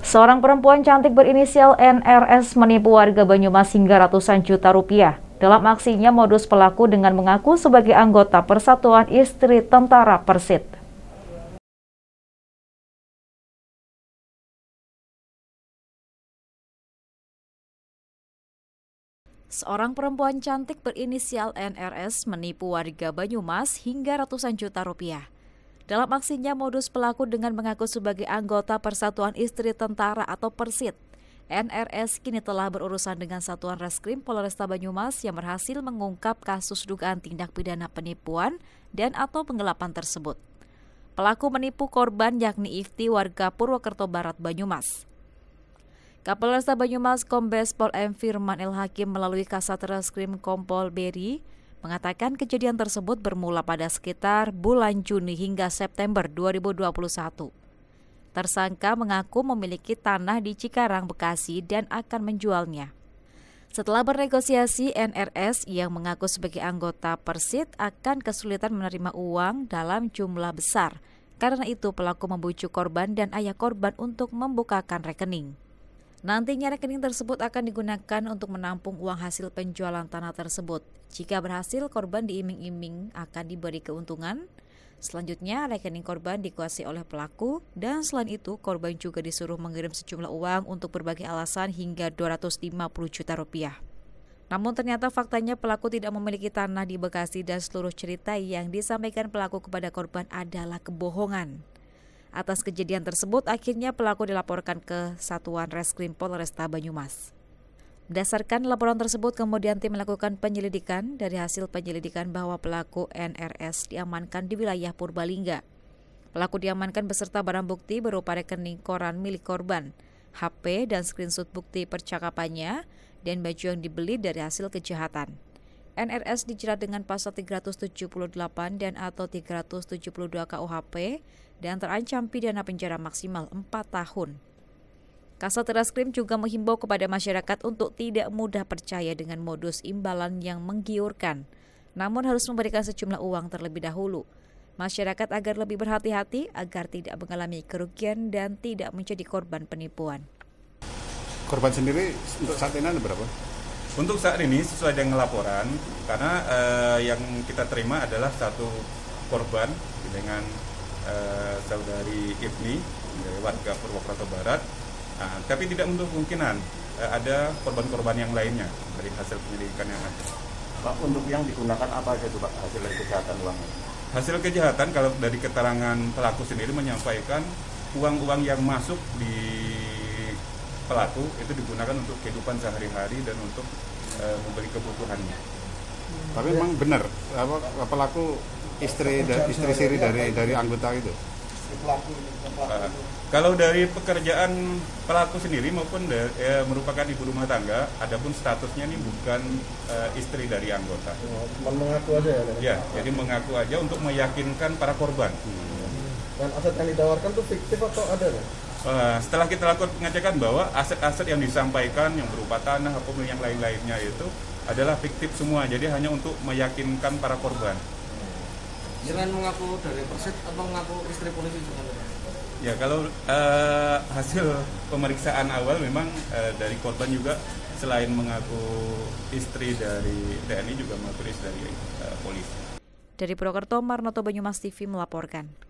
Seorang perempuan cantik berinisial NRS menipu warga Banyumas hingga ratusan juta rupiah. Dalam aksinya, modus pelaku dengan mengaku sebagai anggota Persatuan Istri Tentara Persit. Seorang perempuan cantik berinisial NRS menipu warga Banyumas hingga ratusan juta rupiah. Dalam aksinya, modus pelaku dengan mengaku sebagai anggota Persatuan Istri Tentara atau Persit. NRS kini telah berurusan dengan Satuan Reskrim Polresta Banyumas yang berhasil mengungkap kasus dugaan tindak pidana penipuan dan atau penggelapan tersebut. Pelaku menipu korban yakni Ifti warga Purwokerto Barat Banyumas. Kapolresta Banyumas Kombes Pol M Firman El Hakim melalui Kasat Reskrim Kompol Beri mengatakan kejadian tersebut bermula pada sekitar bulan Juni hingga September 2021. Tersangka mengaku memiliki tanah di Cikarang, Bekasi dan akan menjualnya. Setelah bernegosiasi, NRS yang mengaku sebagai anggota Persit akan kesulitan menerima uang dalam jumlah besar. Karena itu pelaku membujuk korban dan ayah korban untuk membukakan rekening. Nantinya rekening tersebut akan digunakan untuk menampung uang hasil penjualan tanah tersebut. Jika berhasil, korban diiming-iming akan diberi keuntungan. Selanjutnya, rekening korban dikuasai oleh pelaku dan selain itu, korban juga disuruh mengirim sejumlah uang untuk berbagai alasan hingga 250 juta rupiah. Namun ternyata faktanya pelaku tidak memiliki tanah di Bekasi dan seluruh cerita yang disampaikan pelaku kepada korban adalah kebohongan. Atas kejadian tersebut, akhirnya pelaku dilaporkan ke Satuan Reskrim Polresta Banyumas. Berdasarkan laporan tersebut, kemudian tim melakukan penyelidikan. Dari hasil penyelidikan bahwa pelaku NRS diamankan di wilayah Purbalingga. Pelaku diamankan beserta barang bukti berupa rekening koran milik korban, HP dan screenshot bukti percakapannya, dan baju yang dibeli dari hasil kejahatan. NRS dijerat dengan pasal 378 dan atau 372 KUHP dan terancam pidana penjara maksimal 4 tahun. Kasat Reskrim juga menghimbau kepada masyarakat untuk tidak mudah percaya dengan modus imbalan yang menggiurkan, namun harus memberikan sejumlah uang terlebih dahulu. Masyarakat agar lebih berhati-hati agar tidak mengalami kerugian dan tidak menjadi korban penipuan. Korban sendiri untuk saat ini ada berapa? Untuk saat ini sesuai dengan laporan, karena yang kita terima adalah satu korban dengan saudari Ifni dari warga Purwokerto Barat, tapi tidak menutup kemungkinan ada korban-korban yang lainnya dari hasil penyelidikan yang ada. Pak, untuk yang digunakan apa aja Pak hasil kejahatan uangnya? Hasil kejahatan kalau dari keterangan pelaku sendiri menyampaikan uang-uang yang masuk di pelaku itu digunakan untuk kehidupan sehari-hari dan untuk membeli kebutuhannya. Tapi memang benar pelaku istri siri dari anggota itu. Kalau dari pekerjaan pelaku sendiri maupun merupakan ibu rumah tangga, adapun statusnya ini bukan istri dari anggota. Mengaku aja ya? Ya, jadi mengaku aja untuk meyakinkan para korban. Dan aset yang ditawarkan tuh fiktif atau ada ya? Setelah kita lakukan pengecekan bahwa aset-aset yang disampaikan yang berupa tanah ataupun yang lain-lainnya itu adalah fiktif semua, jadi hanya untuk meyakinkan para korban. Jangan mengaku dari Persit atau mengaku istri polisi juga? Ya, kalau hasil pemeriksaan awal memang dari korban juga selain mengaku istri dari TNI juga mengaku istri dari polisi. Dari Purwokerto, Marnoto Banyumas TV melaporkan.